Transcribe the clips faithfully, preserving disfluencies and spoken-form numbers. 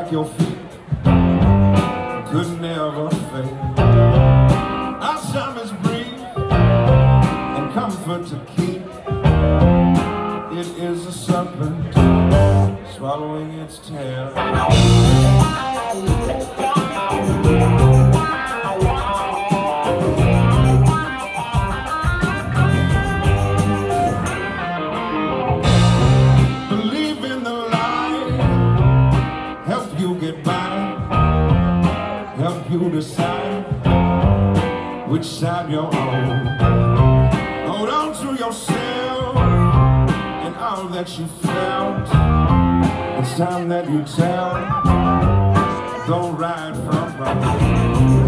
like your feet could never fade. Our time is brief and comfort to keep. It is a serpent swallowing its tail. Believe in the light, help you get by, help you decide which side you're on. Hold on to yourself and all that you felt. It's time that you tell, don't ride from wrong.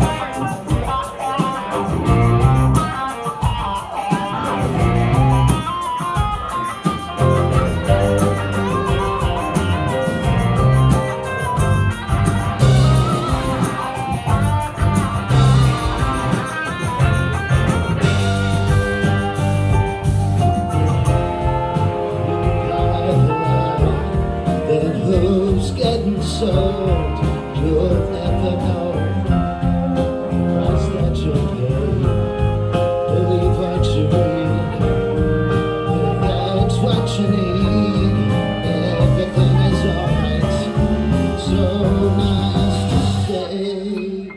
Who's getting sold? You'll never know the price that you'll pay. Believe what you read, if that's what you need. Everything is alright, so nice to say.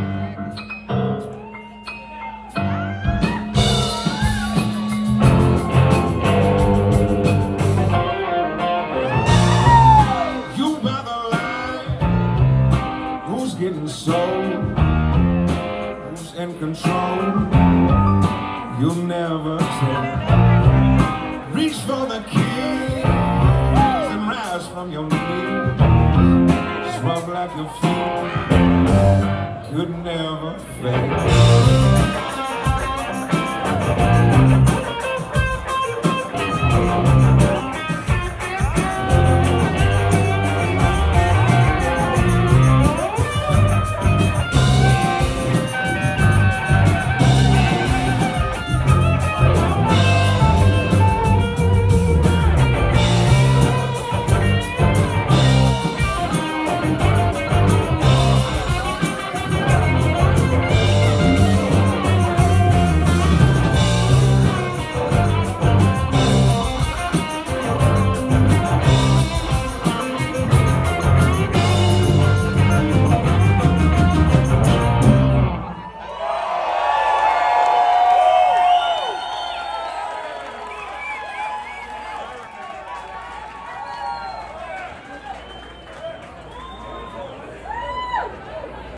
Getting sold, who's in control, you'll never tell. Reach for the keys and rise from your knees. Swab like your feet could never fail.